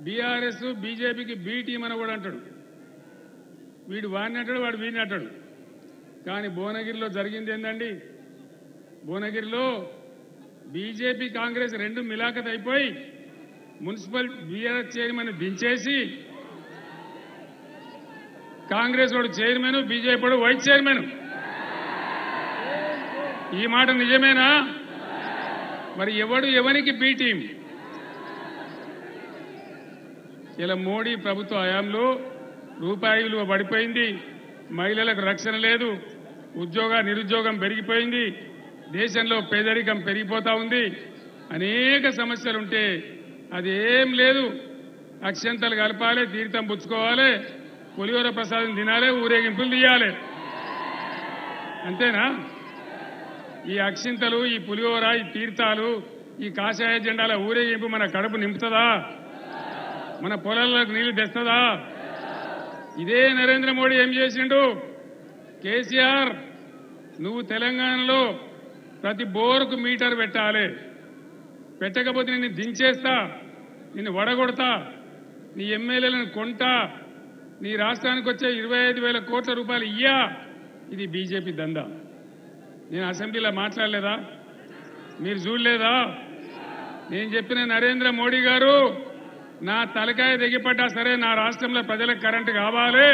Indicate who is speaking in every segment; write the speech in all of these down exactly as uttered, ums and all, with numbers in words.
Speaker 1: BRS బీజేపీకి be team అని కూడా అంటాడు. వీడు వాడిని అంటాడు, వాడు వీడిని అంటాడు. కానీ భువనగిరిలో జరిగింది ఏందండి? భువనగిరిలో బీజేపీ కాంగ్రెస్ రెండు మిలాఖత్ అయిపోయి మున్సిపల్ బీఆర్ఎస్ చైర్మన్ దించేసి కాంగ్రెస్ వాడు చైర్మన్, బీజేపీ వాడు వైస్ చైర్మన్. ఈ మాట నిజమేనా? మరి ఎవడు ఎవరికి బీ టీం? ఇలా మోడీ ప్రభుత్వ హయాంలో రూపాయి విలువ పడిపోయింది, మహిళలకు రక్షణ లేదు, ఉద్యోగ నిరుద్యోగం పెరిగిపోయింది, దేశంలో పేదరికం పెరిగిపోతా ఉంది, అనేక సమస్యలుంటే అదేం లేదు. అక్షంతలు కలపాలి, తీర్థం పుచ్చుకోవాలి, పులిహోర ప్రసాదం తినాలి, ఊరేగింపులు తీయాలి. అంతేనా? ఈ అక్షింతలు, ఈ పులిహోర, ఈ తీర్థాలు, ఈ కాషాయ జెండాల ఊరేగింపు మన కడుపు నింపుతుందా? మన పొలాలకు నీళ్లు తెస్తుందా? ఇదే నరేంద్ర మోడీ ఏం చేసిండు? కేసీఆర్, నువ్వు తెలంగాణలో ప్రతి బోరుకు మీటర్ పెట్టాలి, పెట్టకపోతే నిన్ను దించేస్తా, నిన్ను వడగొడతా, నీ ఎమ్మెల్యేలను కొంటా, నీ రాష్ట్రానికి వచ్చే ఇరవై ఐదు వేల కోట్ల రూపాయలు ఇయ్యా. ఇది బీజేపీ దందా. నేను అసెంబ్లీలో మాట్లాడలేదా? మీరు చూడలేదా? నేను చెప్పిన నరేంద్ర మోడీ గారు, నా తలకాయ దిగిపడ్డా సరే నా రాష్ట్రంలో ప్రజలకు కరెంటు కావాలి,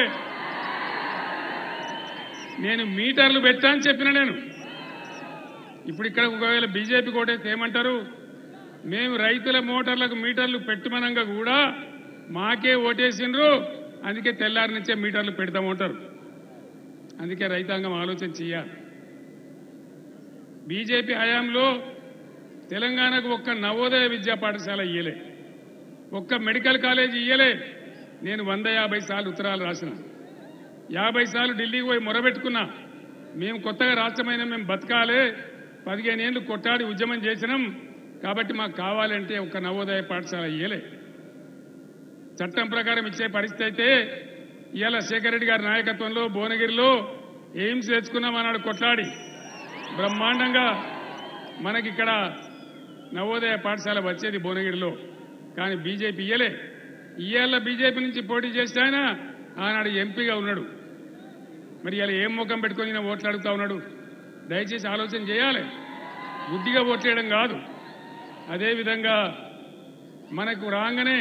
Speaker 1: నేను మీటర్లు పెట్టా అని చెప్పిన. నేను ఇప్పుడు ఇక్కడ ఒకవేళ బీజేపీ కోటేస్తే ఏమంటారు? మేము రైతుల మోటార్లకు మీటర్లు పెట్టమనంగా కూడా మాకే ఓటేసిండ్రు, అందుకే తెల్లారి నుంచే మీటర్లు పెడతామంటారు. అందుకే రైతాంగం ఆలోచన చేయాలి. బీజేపీ హయాంలో తెలంగాణకు ఒక్క నవోదయ విద్యా పాఠశాల ఇయ్యలే, ఒక్క మెడికల్ కాలేజీ ఇయ్యలే. నేను వంద యాభై సార్లు ఉత్తరాలు రాసిన, యాభై సార్లు ఢిల్లీకి పోయి మొరబెట్టుకున్నా. మేము కొత్తగా రాష్ట్రమైన మేము బతకాలే, పదిహేను ఏళ్ళు కొట్టాడి ఉద్యమం చేసినాం, కాబట్టి మాకు కావాలంటే ఒక్క నవోదయ పాఠశాల ఇయ్యలే. చట్టం ప్రకారం ఇచ్చే పరిస్థితి అయితే ఇవాళ శేఖర్ రెడ్డి గారి నాయకత్వంలో భువనగిరిలో ఎయిమ్స్ తెచ్చుకున్నాం అన్నాడు కొట్లాడి. బ్రహ్మాండంగా మనకిక్కడ నవోదయ పాఠశాల వచ్చేది భువనగిరిలో. కానీ బీజేపీ ఇయ్యలే. ఇయ్యాల బీజేపీ నుంచి పోటీ చేస్తే ఆయన ఆనాడు ఎంపీగా ఉన్నాడు. మరి ఇలా ఏం ముఖం పెట్టుకొని నేను ఓట్లు అడుగుతా ఉన్నాడు? దయచేసి ఆలోచన చేయాలి. బుద్ధిగా ఓట్లేయడం కాదు. అదేవిధంగా మనకు రాగానే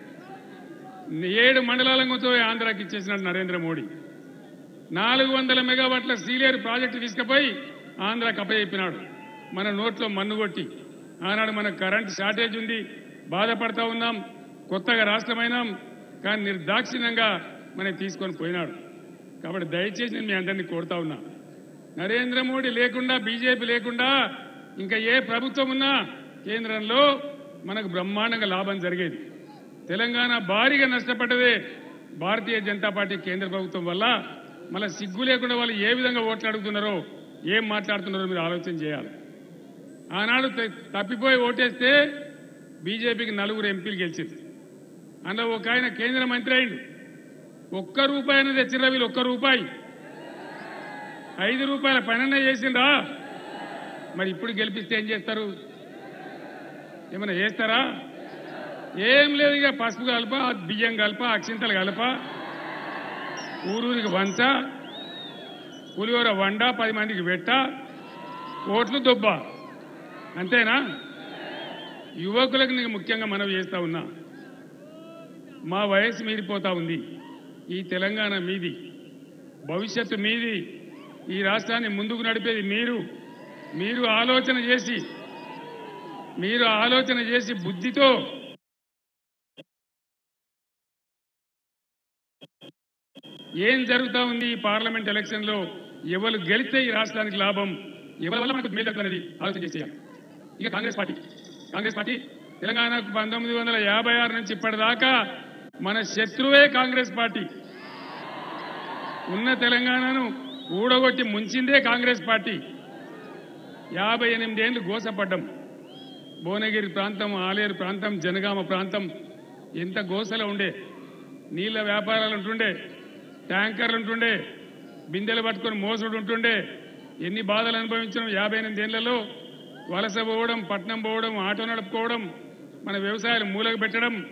Speaker 1: ఏడు మండలాలతో ఆంధ్రాకి ఇచ్చేసినాడు నరేంద్ర మోడీ. నాలుగు వందల మెగావాట్ల సీలియర్ ప్రాజెక్టు తీసుకుపోయి ఆంధ్రాకి అప్పచెప్పినాడు. మన నోట్లో మన్ను కొట్టి ఆనాడు మనకు కరెంట్ షార్టేజ్ ఉంది, బాధపడతా ఉన్నాం, కొత్తగా రాష్ట్రమైనాం, కానీ నిర్దాక్షిణ్యంగా మనకి తీసుకొని పోయినాడు. కాబట్టి దయచేసి నేను మీ అందరినీ కోరుతా ఉన్నా, నరేంద్ర మోడీ లేకుండా, బీజేపీ లేకుండా ఇంకా ఏ ప్రభుత్వం ఉన్నా కేంద్రంలో మనకు బ్రహ్మాండంగా లాభం జరిగేది. తెలంగాణ భారీగా నష్టపడ్డదే భారతీయ జనతా పార్టీ కేంద్ర ప్రభుత్వం వల్ల. మళ్ళీ సిగ్గు లేకుండా వాళ్ళు ఏ విధంగా ఓట్లు అడుగుతున్నారో, ఏం మాట్లాడుతున్నారో మీరు ఆలోచన చేయాలి. ఆనాడు తప్పిపోయి ఓటేస్తే బీజేపీకి నలుగురు ఎంపీలు గెలిచింది. అందులో ఒక ఆయన కేంద్ర మంత్రి అయిండు. ఒక్క రూపాయి అనేది తెచ్చిర్రా వీళ్ళు? ఒక్క రూపాయి, ఐదు రూపాయల పనన్నా చేసిండ్రా? మరి ఇప్పుడు గెలిపిస్తే ఏం చేస్తారు? ఏమైనా చేస్తారా? ఏం లేదు. ఇక పసుపు కలప, బియ్యం కలప, అక్షింతలు కలప, ఊరూరికి వంచ, పులిహోర వండ, పది మందికి పెట్ట, ఓట్లు దొబ్బ. అంతేనా? యువకులకు నీకు ముఖ్యంగా మనవి చేస్తా ఉన్నా, మా వయసు మీరిపోతా ఉంది. ఈ తెలంగాణ మీది, భవిష్యత్తు మీది, ఈ రాష్ట్రాన్ని ముందుకు నడిపేది మీరు. మీరు ఆలోచన చేసి మీరు ఆలోచన చేసి బుద్ధితో ఏం జరుగుతా ఉంది ఈ పార్లమెంట్ ఎలక్షన్ లో, ఎవరు గెలిస్తే ఈ రాష్ట్రానికి లాభం, ఎవరి వల్ల మనకు మేలు అనేది ఆలోచన చేయాలి. ఇక కాంగ్రెస్ పార్టీ కాంగ్రెస్ పార్టీ తెలంగాణకు పంతొమ్మిది వందల యాభై ఆరు నుంచి ఇప్పటిదాకా మన శత్రువే కాంగ్రెస్ పార్టీ. ఉన్న తెలంగాణను ఊడగొట్టి ముంచిందే కాంగ్రెస్ పార్టీ. యాభై ఎనిమిది ఏళ్ళు గోసపడ్డం. భువనగిరి ప్రాంతం, ఆలేరు ప్రాంతం, జనగామ ప్రాంతం ఎంత గోసలో ఉండే. నీళ్ల వ్యాపారాలు ఉంటుండే, ట్యాంకర్లు ఉంటుండే, బిందెలు పట్టుకొని మోసుడు ఉంటుండే. ఎన్ని బాధలు అనుభవించడం యాభై ఎనిమిది ఏళ్లలో. వలస పోవడం, పట్నం పోవడం, ఆటో నడుపుకోవడం, మన వ్యవసాయాలు మూలకు పెట్టడం,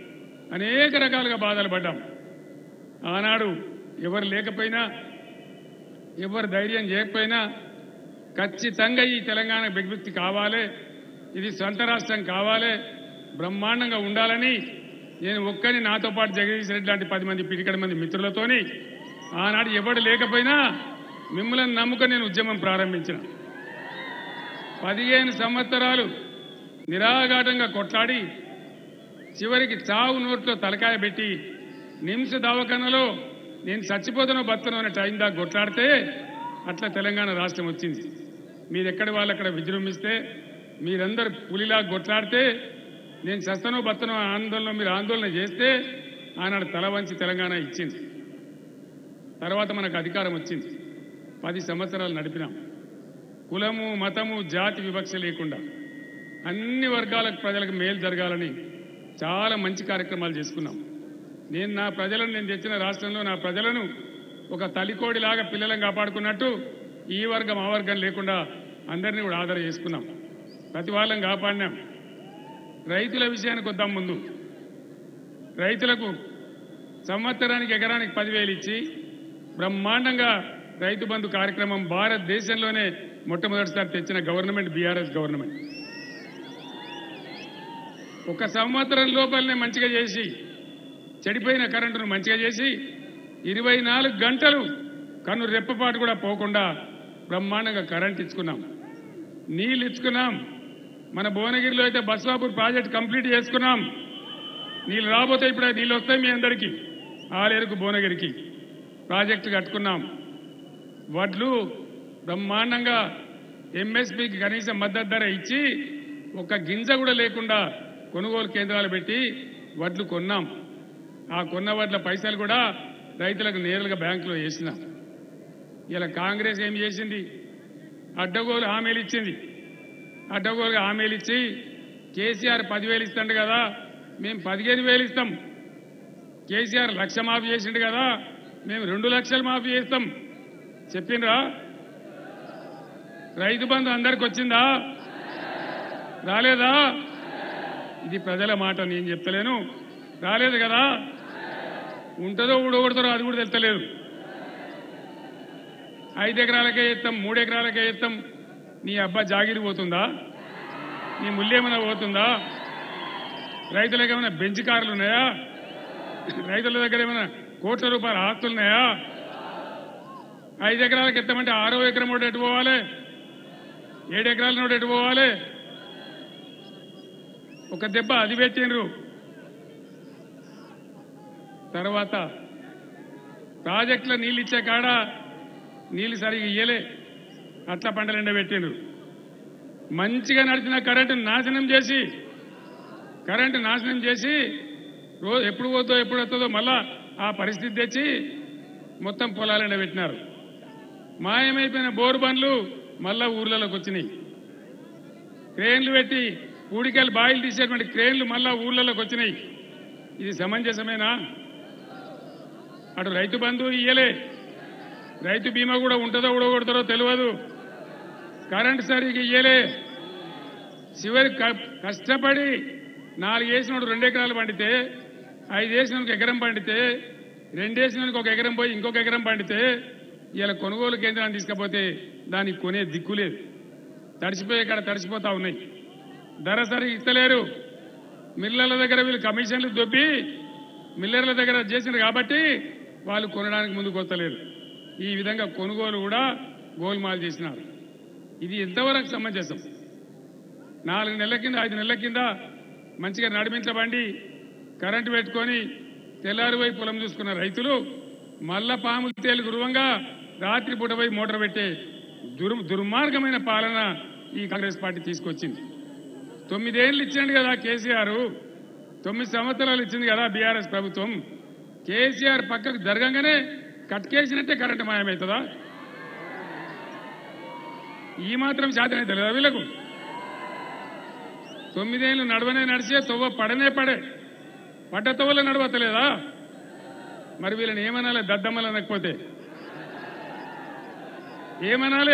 Speaker 1: అనేక రకాలుగా బాధలు పడ్డాం. ఆనాడు ఎవరు లేకపోయినా ఎవరు ధైర్యం చేయకపోయినా ఖచ్చితంగా ఈ తెలంగాణ విముక్తి కావాలి, ఇది సొంత రాష్ట్రం కావాలి, బ్రహ్మాండంగా ఉండాలని నేను ఒక్కని నాతో పాటు జగదీష్ రెడ్డి లాంటి పది మంది పిడికడి మంది మిత్రులతోని ఆనాడు ఎవడు లేకపోయినా మిమ్మల్ని నమ్ముకొని నేను ఉద్యమం ప్రారంభించిన. పదిహేను సంవత్సరాలు నిరాఘాటంగా కొట్లాడి చివరికి చావు నోట్లో తలకాయ పెట్టి నిమ్స్ దవాఖానలో నేను చచ్చిపోతానో బతునో అనే టైం దాకా కొట్లాడితే అట్లా తెలంగాణ రాష్ట్రం వచ్చింది. మీరెక్కడి వాళ్ళు అక్కడ విజృంభిస్తే మీరందరూ పులిలా కొట్లాడితే నేను చస్తనో బతునో ఆందోళన మీరు ఆందోళన చేస్తే ఆనాడు తల వంచి తెలంగాణ ఇచ్చింది. తర్వాత మనకు అధికారం వచ్చింది. పది సంవత్సరాలు నడిపినాం. కులము మతము జాతి వివక్ష లేకుండా అన్ని వర్గాల ప్రజలకు మేలు జరగాలని చాలా మంచి కార్యక్రమాలు చేసుకున్నాం. నేను నా ప్రజలను నేను తెచ్చిన రాష్ట్రంలో నా ప్రజలను ఒక తల్లికోడిలాగా పిల్లలను కాపాడుకున్నట్టు ఈ వర్గం ఆ వర్గం లేకుండా అందరినీ కూడా ఆదర చేసుకున్నాం. ప్రతి వాళ్ళని కాపాడినాం. రైతుల విషయానికి వద్దాం. ముందు రైతులకు సంవత్సరానికి ఎకరానికి పదివేలు ఇచ్చి బ్రహ్మాండంగా రైతు బంధు కార్యక్రమం భారతదేశంలోనే మొట్టమొదటిసారి తెచ్చిన గవర్నమెంట్ బీఆర్ఎస్ గవర్నమెంట్. ఒక సంవత్సరం లోపలనే మంచిగా చేసి చెడిపోయిన కరెంటును మంచిగా చేసి ఇరవై నాలుగు గంటలు కన్ను రెప్పపాటు కూడా పోకుండా బ్రహ్మాండంగా కరెంట్ ఇచ్చుకున్నాం, నీళ్ళు ఇచ్చుకున్నాం. మన భువనగిరిలో అయితే బస్వాపూర్ ప్రాజెక్ట్ కంప్లీట్ చేసుకున్నాం. నీళ్ళు రాబోతే ఇప్పుడు నీళ్ళు వస్తాయి మీ అందరికీ. ఆలేరుకు భువనగిరికి ప్రాజెక్టు కట్టుకున్నాం. వడ్లు బ్రహ్మాండంగా ఎంఎస్పీకి కనీసం మద్దతు ధర ఇచ్చి ఒక గింజ కూడా లేకుండా కొనుగోలు కేంద్రాలు పెట్టి వడ్లు కొన్నాం. ఆ కొన్న వడ్ల పైసలు కూడా రైతులకు నేరుగా బ్యాంకులో వేసినాం. ఇలా కాంగ్రెస్ ఏం చేసింది? అడ్డగోలు హామీలు ఇచ్చింది. అడ్డగోలుగా హామీలు ఇచ్చి కేసీఆర్ పదివేలు ఇస్తాడు కదా, మేము పదిహేను వేలు ఇస్తాం. కేసీఆర్ లక్ష మాఫీ చేసిండు కదా, మేము రెండు లక్షలు మాఫీ చేస్తాం చెప్పిండ్రా? రైతు బంధు అందరికి వచ్చిందా? రాలేదా? ఇది ప్రజల మాట, నేను చెప్తలేను. రాలేదు కదా. ఉంటుందో ఊడగొడతారో అది కూడా తెలుస్తలేదు. ఐదు ఎకరాలకే ఇస్తాం, మూడు ఎకరాలకే ఇస్తాం. నీ అబ్బా జాగిరి పోతుందా? నీ ముల్లేమైనా పోతుందా? రైతులకు ఏమైనా బెంచ్ కార్లు ఉన్నాయా? రైతుల దగ్గర ఏమైనా కోట్ల రూపాయల ఆస్తులున్నాయా? ఐదు ఎకరాలకు ఎత్తామంటే ఆరో ఎకరం నోటి ఎటు పోవాలి? ఏడు ఎకరాల నోటి ఎటు పోవాలి? ఒక దెబ్బ అది పెట్టినరు. తర్వాత ప్రాజెక్టులో నీళ్ళు ఇచ్చే కాడ నీళ్ళు సరిగా ఇయ్యలే, అట్లా పంటలు ఎండబెట్టినరు. మంచిగా నడిచిన కరెంటు నాశనం చేసి కరెంటు నాశనం చేసి రోజు ఎప్పుడు పోతుందో ఎప్పుడు వస్తుందో మళ్ళా ఆ పరిస్థితి తెచ్చి మొత్తం పొలాలు ఎండబెట్టినారు. మాయమైపోయిన బోరు బండ్లు మళ్ళా ఊర్లలోకి వచ్చినాయి. క్రేన్లు పెట్టి పూడికలు బాయిలు తీసేటువంటి క్రేన్లు మళ్ళా ఊర్లలోకి వచ్చినాయి. ఇది సమంజసమేనా? అటు రైతు బంధు ఇయ్యలే, రైతు బీమా కూడా ఉంటుందో ఊడగొడతారో తెలియదు, కరెంటు సరిగ్గా ఇయ్యలే. చివరి కష్టపడి నాలుగు వేసినోడు రెండు ఎకరాలు పండితే, ఐదు వేసినోడికి ఎకరం పండితే, రెండు వేసినోడికి ఒక ఎకరం పోయి ఇంకొక ఎకరం పండితే ఇలా కొనుగోలు కేంద్రాన్ని తీసుకపోతే దానికి కొనే దిక్కు లేదు. తడిసిపోయే కాడ తడిసిపోతా ఉన్నాయి. ధర సరిగ్గా ఇస్తలేరు. మిల్లర్ల దగ్గర వీళ్ళు కమిషన్లు దొబ్బి మిల్లర్ల దగ్గర చేసినారు కాబట్టి వాళ్ళు కొనడానికి ముందుకు వస్తలేరు. ఈ విధంగా కొనుగోలు కూడా గోల్మాల్ చేసినారు. ఇది ఎంతవరకు సమంజసం? నాలుగు నెలల కింద ఐదు నెలల కింద మంచిగా నడిపించబండి కరెంటు పెట్టుకొని తెల్లారిపోయి పొలం చూసుకున్న రైతులు మళ్ళా పాములు తేలు గురువంగా రాత్రి పూట పోయి మోటార్ పెట్టే దుర్ దుర్మార్గమైన పాలన ఈ కాంగ్రెస్ పార్టీ తీసుకొచ్చింది. తొమ్మిదేళ్లు ఇచ్చిండు కదా కేసీఆర్, తొమ్మిది సంవత్సరాలు ఇచ్చింది కదా బీఆర్ఎస్ ప్రభుత్వం. కేసీఆర్ పక్కకు జరగంగానే కట్కేసినట్టే కరెంటు మాయమవుతుందా? ఈ మాత్రం శాతమే తెలియదా వీళ్ళకు? తొమ్మిదేళ్లు నడవనే నడిచే తొవ్వ పడనే పడే పడ్డ తొవ్వలో నడవతలేదా? మరి వీళ్ళని ఏమనాలి? దద్దమ్మలు అనకపోతే ఏమనాలి?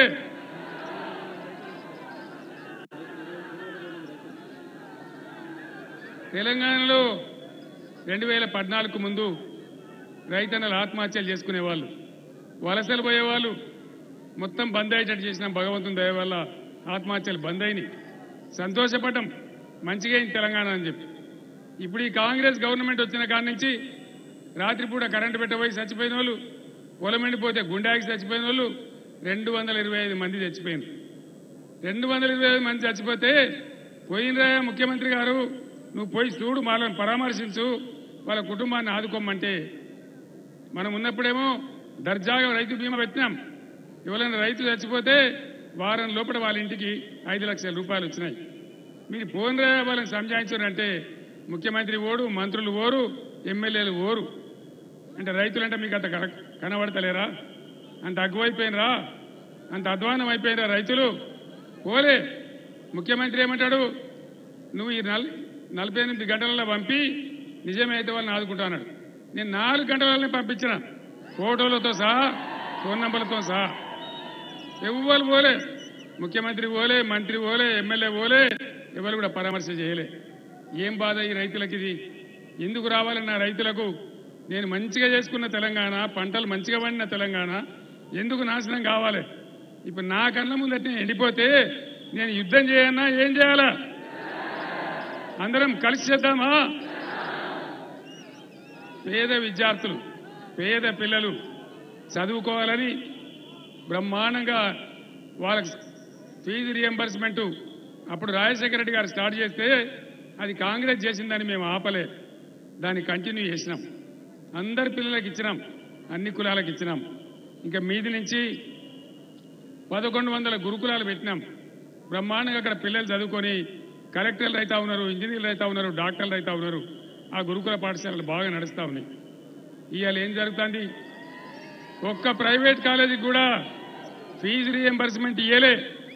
Speaker 1: తెలంగాణలో రెండు వేల పద్నాలుగు ముందు రైతన్నలు ఆత్మహత్యలు చేసుకునేవాళ్ళు, వలసలు పోయేవాళ్ళు. మొత్తం బంద్ అయ్యేటట్టు చేసిన భగవంతుని దయ వల్ల ఆత్మహత్యలు బంద్ అయినాయి. సంతోషపడ్డం, మంచిగా అయింది తెలంగాణ అని చెప్పి. ఇప్పుడు ఈ కాంగ్రెస్ గవర్నమెంట్ వచ్చిన కాడి నుంచి రాత్రిపూట కరెంటు పెట్టబోయి చచ్చిపోయిన వాళ్ళు, పొలం ఎండిపోతే గుండెకి చచ్చిపోయిన వాళ్ళు రెండు వందల ఇరవై ఐదు మంది చచ్చిపోయినారు. రెండు వందల ఇరవై ఐదు మంది చచ్చిపోతే పోయినరా ముఖ్యమంత్రి గారు, నువ్వు పోయి చూడు, వాళ్ళని పరామర్శించు, వాళ్ళ కుటుంబాన్ని ఆదుకోమంటే మనం ఉన్నప్పుడేమో దర్జాగా రైతు బీమా పెట్టినాం. ఎవరైనా రైతు చచ్చిపోతే వారం లోపల వాళ్ళ ఇంటికి ఐదు లక్షల రూపాయలు వచ్చినాయి. మీరు పోయినరా వాళ్ళని సంజాయించారంటే ముఖ్యమంత్రి ఓడు, మంత్రులు ఓరు, ఎమ్మెల్యేలు ఓరు. అంటే రైతులంటే మీకు అంత కనబడతలేరా? అంత అగ్గువైపోయినరా? అంత అధ్వానం అయిపోయినరా రైతులు? పోలే. ముఖ్యమంత్రి ఏమంటాడు, నువ్వు ఈ నల్ నలభై ఎనిమిది గంటలలో పంపి నిజమైతే వాళ్ళని ఆదుకుంటాన్నాడు. నేను నాలుగు గంటలనే పంపించిన, ఫోటోలతో సహా, ఫోన్ నంబర్లతో సహా. ఎవ్వరు పోలే, ముఖ్యమంత్రి పోలే, మంత్రి పోలే, ఎమ్మెల్యే పోలే, ఎవరు కూడా పరామర్శ చేయలే. ఏం బాధ ఈ రైతులకి? ఇది ఎందుకు రావాలన్న రైతులకు? నేను మంచిగా చేసుకున్న తెలంగాణ, పంటలు మంచిగా పండిన తెలంగాణ ఎందుకు నాశనం కావాలి? ఇప్పుడు నా కళ్ళ ముందట ఎండిపోతే నేను యుద్ధం చేయన్నా ఏం చేయాలా? అందరం కలిసి చేద్దామా? పేద విద్యార్థులు, పేద పిల్లలు చదువుకోవాలని బ్రహ్మాండంగా వాళ్ళకి ఫీజు రియంబర్స్మెంట్ అప్పుడు రాజశేఖర రెడ్డి గారు స్టార్ట్ చేస్తే అది కాంగ్రెస్ చేసిందని మేము ఆపలే, దాన్ని కంటిన్యూ చేసినాం. అందరి పిల్లలకి ఇచ్చినాం, అన్ని కులాలకు ఇచ్చినాం. ఇంకా మీది నుంచి పదకొండు వందల గురుకులాలు పెట్టినాం. బ్రహ్మాండంగా అక్కడ పిల్లలు చదువుకొని కలెక్టర్లు అవుతా ఉన్నారు, ఇంజనీర్లు అవుతా ఉన్నారు, డాక్టర్లు అవుతా ఉన్నారు. ఆ గురుకుల పాఠశాలలు బాగా నడుస్తూ ఉన్నాయి. ఇవాళ ఏం జరుగుతుంది? ఒక్క ప్రైవేట్ కాలేజీకి కూడా ఫీజు రియంబర్స్మెంట్ ఇయ్యలే.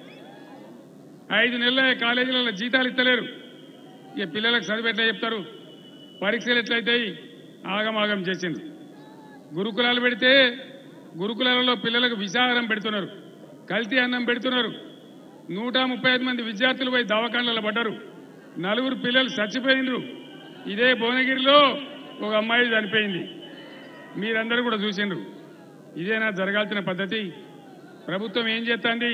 Speaker 1: ఐదు నెలల కాలేజీలలో జీతాలు ఇస్తలేరు. ఇక పిల్లలకు చదువు ఎట్లా చెప్తారు? పరీక్షలు ఎట్లయితాయి? ఆగమాగం చేసింది. గురుకులాలు పెడితే గురుకులాలలో పిల్లలకు విషాహారం పెడుతున్నారు, కల్తీ అన్నం పెడుతున్నారు. నూట ముప్పై ఐదు మంది విద్యార్థులు పోయి దవాఖానలలో పడ్డారు, నలుగురు పిల్లలు చచ్చిపోయినరు. ఇదే భువనగిరిలో ఒక అమ్మాయి చనిపోయింది, మీరందరూ కూడా చూసిండ్రు. ఇదేనా జరగాల్సిన పద్ధతి? ప్రభుత్వం ఏం చేస్తుంది?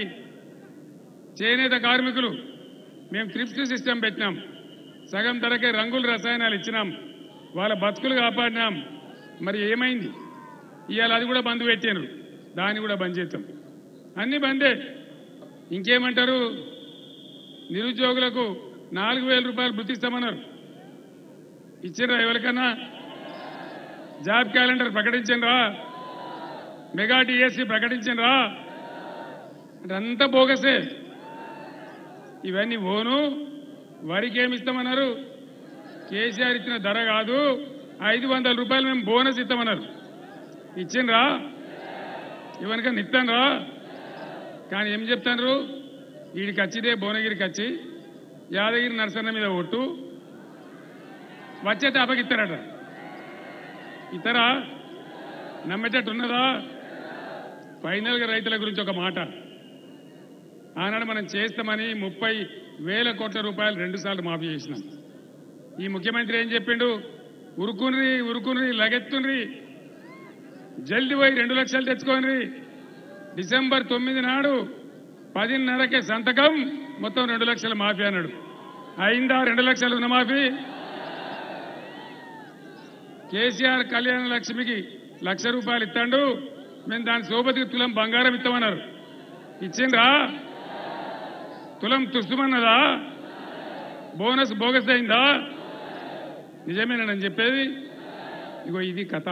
Speaker 1: చేనేత కార్మికులు మేము త్రిప్స్ సిస్టమ్ పెట్టినాం, సగం ధరకే రంగుల రసాయనాలు ఇచ్చినాం, వాళ్ళ బతుకులు కాపాడినాం. మరి ఏమైంది? ఇవాళ అది కూడా బంద్ పెట్టారు, దాన్ని కూడా బంద్ చేస్తాం. అన్ని బందే. ఇంకేమంటారు? నిరుద్యోగులకు నాలుగు వేల రూపాయలు గుర్తిస్తామన్నారు, ఇచ్చిండ్రా? ఎవరికన్నా జాబ్ క్యాలెండర్ ప్రకటించండ్రా? మెగా టీఎస్సీ ప్రకటించండ్రా? అంతా బోగసే. ఇవన్నీ ఓను. వరికి ఏమి ఇస్తామన్నారు? కేసీఆర్ ఇచ్చిన ధర కాదు, ఐదు వందల రూపాయలు మేము బోనస్ ఇస్తామన్నారు. ఇచ్చిండ్రా? ఇవనికన్నా ఇస్తాన్రా? కానీ ఏం చెప్తాను, వీడికి వచ్చిదే భువనగిరికి వచ్చి యాదగిరి నరసన్న మీద ఒట్టు వచ్చేట అప్పగిస్తారట. ఇతరా నమ్మేటట్టు ఉన్నదా? ఫైనల్గా రైతుల గురించి ఒక మాట. ఆనాడు మనం చేస్తామని ముప్పై వేల కోట్ల రూపాయలు రెండు సార్లు మాఫీ చేసినాం. ఈ ముఖ్యమంత్రి ఏం చెప్పిండు? ఉరుకుని ఉరుకుని లగెత్తుని జల్ది పోయి రెండు లక్షలు తెచ్చుకోని డిసెంబర్ తొమ్మిది నాడు పదిన్నరకే సంతకం, మొత్తం రెండు లక్షల మాఫీ అన్నాడు. అయిందా రెండు లక్షలు రుణమాఫీ? కేసీఆర్ కళ్యాణ లక్ష్మికి లక్ష రూపాయలు ఇస్తాడు, మేము దాని సోబతికి తులం బంగారం ఇస్తామన్నారు. ఇచ్చిండ్రా? తులం తుస్తుమన్నదా? బోనస్ బోగస్ అయిందా? నిజమేనని చెప్పేది. ఇగో ఇది కథ.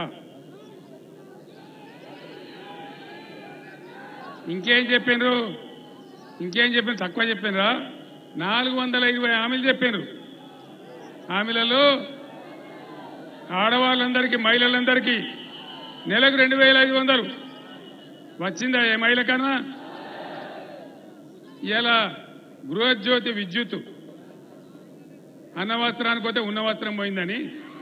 Speaker 1: ఇంకేం చెప్పిండ్రు? ఇంకేం చెప్పిన? తక్కువ చెప్పినరా? నాలుగు వందల ఇరవై హామీలు చెప్పినారు. హామీలలో ఆడవాళ్ళందరికీ, మహిళలందరికీ నెలకు రెండు వేల ఐదు వందలు వచ్చిందా ఏ మహిళ కన్నా? ఇలా గృహజ్యోతి విద్యుత్ అన్న వస్త్రానికి పోతే ఉన్న వస్త్రం పోయిందని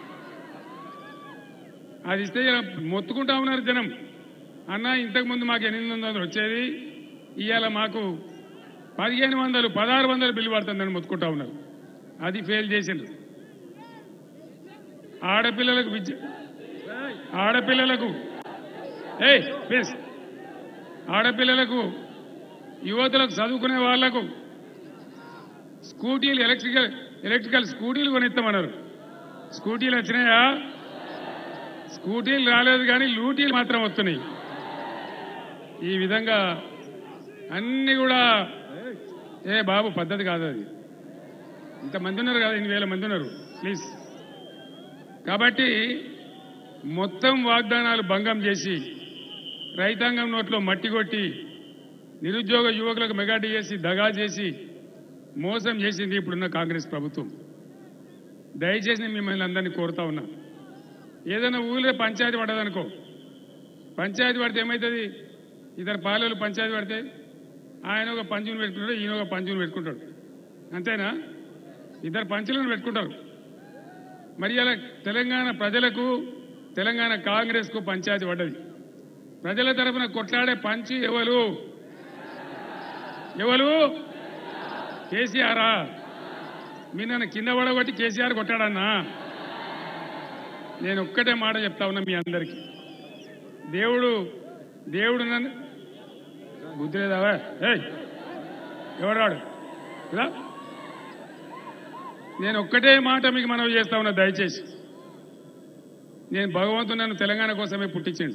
Speaker 1: అది ఇస్తే మొత్తుకుంటా ఉన్నారు జనం. అన్న ఇంతకుముందు మాకు ఎనిమిది వందలు వచ్చేది, ఇవాళ మాకు పదిహేను వందలు పదహారు వందలు బిల్లు పడుతుందని మొత్తుకుంటా ఉన్నారు. అది ఫెయిల్ చేసిండ్రు. ఆడపిల్లలకు విద్య ఆడపిల్లలకు ఏ ప్లీజ్ ఆడపిల్లలకు యువతులకు చదువుకునే వాళ్లకు స్కూటీలు ఎలక్ట్రికల్ ఎలక్ట్రికల్ స్కూటీలు కొనిస్తామన్నారు. స్కూటీలు వచ్చినాయా? స్కూటీలు రాలేదు కానీ లూటీలు మాత్రం వస్తున్నాయి. ఈ విధంగా అన్ని కూడా ఏ బాబు పద్ధతి కాదు అది. ఇంతమంది ఉన్నారు కదా, ఎన్ని వేల మంది ఉన్నారు ప్లీజ్. కాబట్టి మొత్తం వాగ్దానాలు భంగం చేసి రైతాంగం నోట్లో మట్టి కొట్టి నిరుద్యోగ యువకులకు మెగా డిఎస్సి దగా చేసి మోసం చేసింది ఇప్పుడున్న కాంగ్రెస్ ప్రభుత్వం. దయచేసి మిమ్మల్ని అందరినీ కోరుతా ఉన్నా, ఏదైనా ఊళ్ళో పంచాయతీ పడదనుకో, పంచాయతీ పడితే ఏమవుతుంది? ఇద్దరు పాలెలు పంచాయతీ పడితే ఆయన ఒక పంచుని పెట్టుకుంటాడు, ఈయన ఒక పంచుని పెట్టుకుంటాడు, అంతేనా? ఇద్దరు పంచులను పెట్టుకుంటారు. మరి అలా తెలంగాణ ప్రజలకు తెలంగాణ కాంగ్రెస్కు పంచాయతీ పడ్డది. ప్రజల తరఫున కొట్లాడే పంచి ఎవరు ఎవరు కేసీఆరా? మీ నన్ను కింద పడగొట్టి కేసీఆర్ కొట్టాడన్నా? నేను ఒక్కటే మాట చెప్తా ఉన్నా మీ అందరికీ, దేవుడు దేవుడు నన్ను బుద్ధి లేదావా? ఏయ్ ఎవడాడు ఇలా? నేను ఒక్కటే మాట మీకు మనవి చేస్తా ఉన్నా, దయచేసి. నేను భగవంతుడు నన్ను తెలంగాణ కోసమే పుట్టించండి.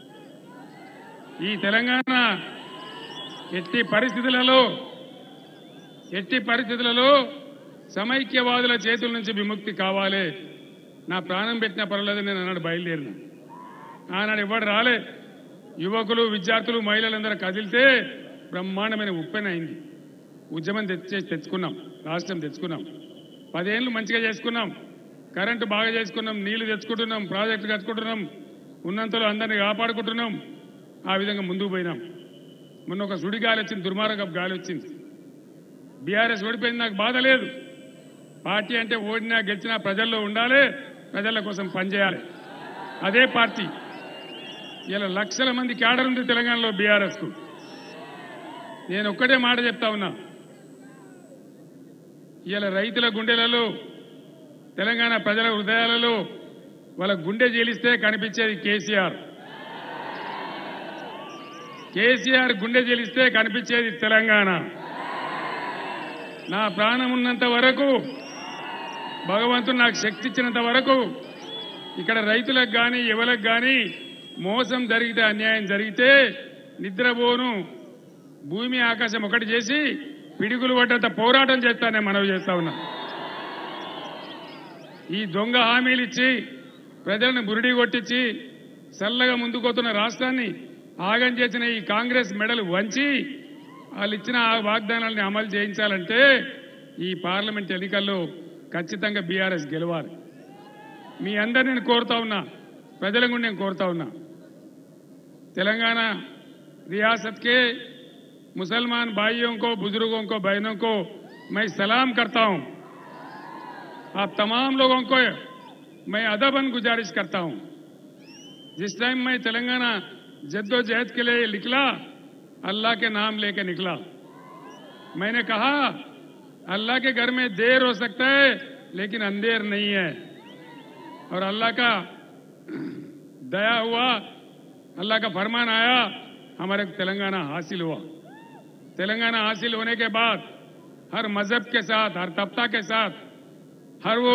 Speaker 1: ఈ తెలంగాణ ఎట్టి పరిస్థితులలో ఎట్టి పరిస్థితులలో సమైక్యవాదుల చేతుల నుంచి విముక్తి కావాలి. నా ప్రాణం పెట్టిన పర్వాలేదు, నేను అన్నాడు బయలుదేరిన. ఆనాడు ఎవడు రాలే, యువకులు విద్యార్థులు మహిళలందరూ కదిలితే బ్రహ్మాండమైన ఉప్పెన అయింది. ఉద్యమం తెచ్చే తెచ్చుకున్నాం, రాష్ట్రం తెచ్చుకున్నాం, పదేళ్ళు మంచిగా చేసుకున్నాం, కరెంటు బాగా చేసుకున్నాం, నీళ్లు తెచ్చుకుంటున్నాం, ప్రాజెక్టులు కట్టుకుంటున్నాం, ఉన్నంతలో అందరినీ కాపాడుకుంటున్నాం. ఆ విధంగా ముందుకు పోయినాం. మొన్న ఒక సుడి గాలి వచ్చింది, దుర్మార్గపు గాలి వచ్చింది. బీఆర్ఎస్ ఓడిపోయింది, నాకు బాధ లేదు. పార్టీ అంటే ఓడినా గెలిచినా ప్రజల్లో ఉండాలి, ప్రజల కోసం పనిచేయాలి. అదే పార్టీ. ఇలా లక్షల మంది క్యాడర్ ఉంది తెలంగాణలో బీఆర్ఎస్కు. నేను ఒక్కటే మాట చెప్తా ఉన్నా, ఇలా రైతుల గుండెలలో, తెలంగాణ ప్రజల హృదయాలలో వాళ్ళ గుండె జీలిస్తే కనిపించేది కేసీఆర్. కేసీఆర్ గుండె జీలిస్తే కనిపించేది తెలంగాణ. నా ప్రాణం ఉన్నంత వరకు, భగవంతుడు నాకు శక్తి ఇచ్చినంత వరకు ఇక్కడ రైతులకు కానీ ఎవరికి కానీ మోసం జరిగితే, అన్యాయం జరిగితే నిద్రపోను, భూమి ఆకాశం ఒకటి చేసి పిడుగులు పడ్డంత పోరాటం చేస్తానే మనవి చేస్తా ఉన్నా. ఈ దొంగ హామీలు ఇచ్చి ప్రజలను బురిడి కొట్టించి చల్లగా ముందుకోతున్న రాష్ట్రాన్ని ఆగం చేసిన ఈ కాంగ్రెస్ మెడలు వంచి వాళ్ళు ఇచ్చిన ఆ వాగ్దానాలని అమలు చేయించాలంటే ఈ పార్లమెంట్ ఎన్నికల్లో ఖచ్చితంగా బీఆర్ఎస్ గెలవాలి. మీ అందరిని నేను కోరుతా ఉన్నా, ప్రజలను కూడా నేను కోరుతా ఉన్నా, తెలంగాణ रियासत के मुसलमान भाइयों को, बुजुर्गों को, बहनों को मैं सलाम करता हूं। आप तमाम लोगों को मैं अदबन गुजारिश करता हूं। जिस टाइम मैं तेलंगाना जद्दोजहद के लिए निकला, अल्लाह के नाम लेके निकला। मैंने कहा अल्लाह के घर में देर हो सकता है लेकिन अंधेर नहीं है, और अल्लाह का दया हुआ, अल्लाह का फरमान आया, हमारे तेलंगाना हासिल हुआ। तेलंगाना हासिल होने के बाद हर मजहब के साथ, हर तबका के साथ, हर वो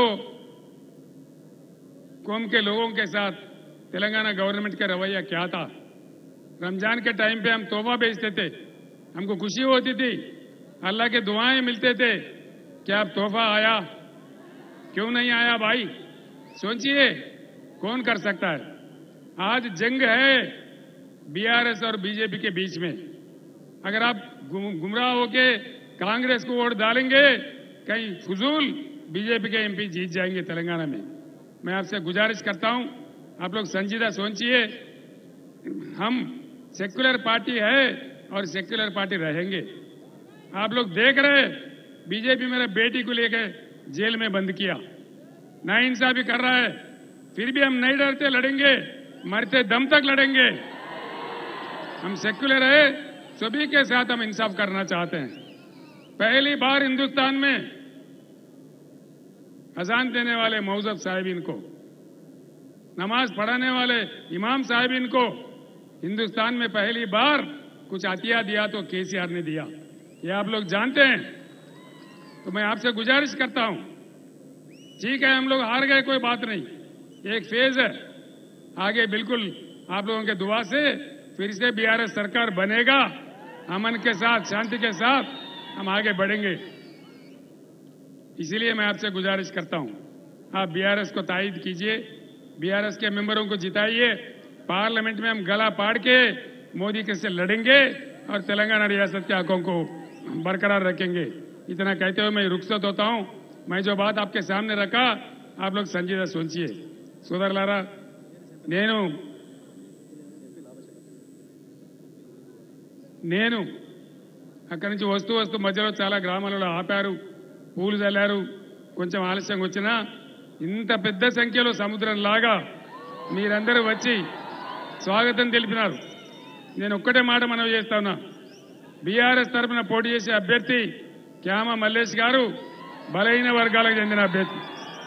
Speaker 1: कौम के लोगों के साथ तेलंगाना गवर्नमेंट का रवैया क्या था। रमजान के टाइम पे हम तोहफा भेजते थे, हमको खुशी होती थी, अल्लाह के दुआएं मिलते थे। क्या अब तोहफा आया? क्यों नहीं आया भाई? सोचिए कौन कर सकता है। आज जंग है बीआरएस और बीजेपी के बीच में। अगर आप गुमराह होके कांग्रेस को वोट डालेंगे, कहीं फजूल बीजेपी के एमपी जीत जाएंगे तेलंगाना में। मैं आपसे गुजारिश करता हूं, आप लोग संजीदा सोचिए। हम सेक्युलर पार्टी है और सेक्युलर पार्टी रहेंगे। आप लोग देख रहे, बीजेपी मेरे बेटी को लेकर जेल में बंद किया, नाइंसाफी कर रहा है, फिर भी हम नहीं डरते, लड़ेंगे, मरते दम तक लड़ेंगे। हम सेक्युलर है, सभी के साथ हम इंसाफ करना चाहते हैं। पहली बार हिंदुस्तान में अजान देने वाले मौजूद साहिबीन को नमाज पढ़ाने वाले इमाम साहिबीन को हिंदुस्तान में पहली बार कुछ अतिया दिया तो केसीआर ने दिया, ये आप लोग जानते हैं। तो मैं आपसे गुजारिश करता हूं, ठीक है हम लोग हार गए, कोई बात नहीं, एक फेज है, आगे बिल्कुल आप लोगों के दुआ से फिर से बीआरएस सरकार बनेगा, अमन के साथ शांति के साथ हम आगे बढ़ेंगे। इसीलिए मैं आपसे गुजारिश करता हूं, आप बीआरएस को तायद कीजिए, बीआरएस के मेंबरों को जिताइए, पार्लियामेंट में हम गला पाड़ के मोदी के से लड़ेंगे और तेलंगाना रियासत के हकों को बरकरार रखेंगे। इतना कहते हुए मैं रुखसत होता हूं। मैं जो बात आपके सामने रखा आप लोग संजीदा सोचिए। సోదరులారా, నేను నేను అక్కడి నుంచి వస్తూ వస్తూ మధ్యలో చాలా గ్రామాలలో ఆపారు, పూలు చల్లారు, కొంచెం ఆలస్యంగా వచ్చినా ఇంత పెద్ద సంఖ్యలో సముద్రంలాగా మీరందరూ వచ్చి స్వాగతం తెలిపినారు. నేను ఒక్కటే మాట మనవి చేస్తా ఉన్నా, బీఆర్ఎస్ తరఫున పోటీ చేసే అభ్యర్థి క్యామ మల్లేష్ గారు బలహీన వర్గాలకు చెందిన అభ్యర్థి.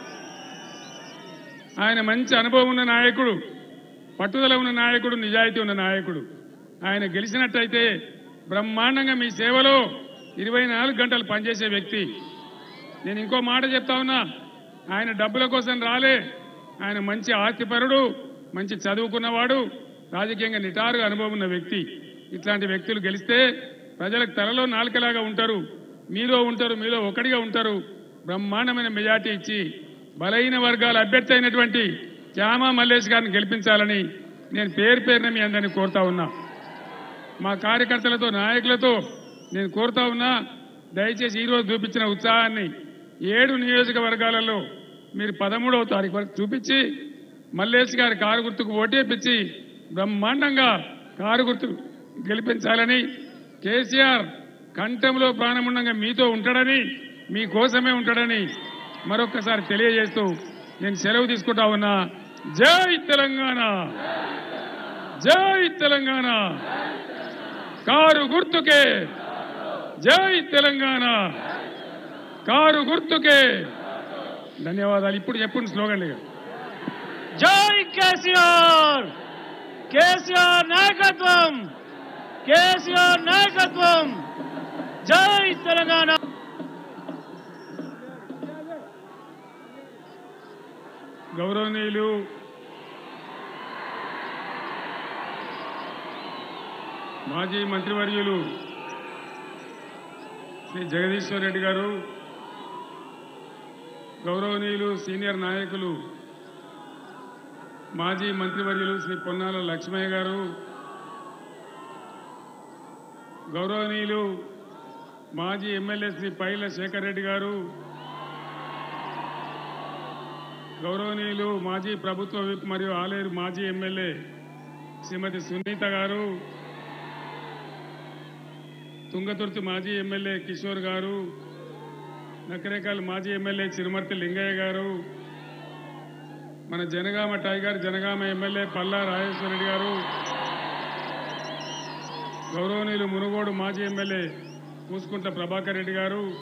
Speaker 1: ఆయన మంచి అనుభవం ఉన్న నాయకుడు, పట్టుదల ఉన్న నాయకుడు, నిజాయితీ ఉన్న నాయకుడు. ఆయన గెలిచినట్టయితే బ్రహ్మాండంగా మీ సేవలో ఇరవై నాలుగు గంటలు పనిచేసే వ్యక్తి. నేను ఇంకో మాట చెప్తా ఉన్నా, ఆయన డబ్బుల కోసం రాలే, ఆయన మంచి ఆస్తిపరుడు, మంచి చదువుకున్నవాడు, రాజకీయంగా నిటారుగా అనుభవం ఉన్న వ్యక్తి. ఇట్లాంటి వ్యక్తులు గెలిస్తే ప్రజలకు తలలో నాలుకలాగా ఉంటారు, మీలో ఉంటారు, మీలో ఒకటిగా ఉంటారు. బ్రహ్మాండమైన మెజార్టీ ఇచ్చి బలహీన వర్గాల అభ్యర్థి అయినటువంటి క్యామ మల్లేష్ గారిని గెలిపించాలని నేను పేరు పేరున మీ అందరినీ కోరుతా ఉన్నా. మా కార్యకర్తలతో, నాయకులతో నేను కోరుతా ఉన్నా, దయచేసి ఈరోజు చూపించిన ఉత్సాహాన్ని ఏడు నియోజకవర్గాలలో మీరు పదమూడవ తారీఖు వరకు చూపించి మల్లేష్ గారి కారు గుర్తుకు ఓటేపించి బ్రహ్మాండంగా కారు గుర్తు గెలిపించాలని, కేసీఆర్ కంఠంలో ప్రాణముండంగా మీతో ఉంటాడని, మీకోసమే ఉంటాడని మరొక్కసారి తెలియజేస్తూ నేను సెలవు తీసుకుంటా ఉన్నా. జై తెలంగాణ, జై తెలంగాణ, కారు గుర్తుకే, జై తెలంగాణ, కారు గుర్తుకే. ధన్యవాదాలు. ఇప్పుడు చెప్పండి స్లోగన్.
Speaker 2: జై కేసీఆర్, కేసీఆర్ నాయకత్వం, కేసీఆర్ నాయకత్వం, జై తెలంగాణ.
Speaker 1: గౌరవనీయులు మాజీ మంత్రివర్యులు శ్రీ జగదీశ్వర్ రెడ్డి గారు, గౌరవనీయులు సీనియర్ నాయకులు మాజీ మంత్రివర్యులు శ్రీ పొన్నాల లక్ష్మయ్య గారు, గౌరవనీయులు మాజీ ఎమ్మెల్యే శ్రీ పైల శేఖర్ రెడ్డి గారు, గౌరవనీయులు మాజీ ప్రభుత్వ విప్ మరియు ఆలేరు మాజీ ఎమ్మెల్యే శ్రీమతి సునీత గారు, తుంగతుర్తి మాజీ ఎమ్మెల్యే కిషోర్ గారు, నకరేకల్ మాజీ ఎమ్మెల్యే చిరుమర్తి లింగయ్య గారు, మన జనగామ టైగర్ జనగామ ఎమ్మెల్యే పల్లా రాజేశ్వర రెడ్డి గారు, గౌరవనీయులు మునుగోడు మాజీ ఎమ్మెల్యే పూసుకుంట్ల ప్రభాకర్ రెడ్డి గారు,